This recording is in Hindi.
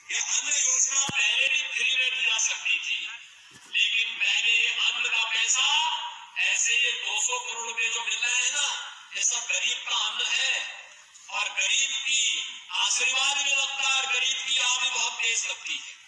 ये अन्न योजना पहले भी फ्री में दी जा सकती थी, लेकिन पहले अन्न का पैसा ऐसे ये 200 करोड़ रुपए जो मिल रहे हैं ना, ये सब गरीब का अन्न है और गरीब की आशीर्वाद में लगता है और गरीब की आह भी बहुत तेज लगती है।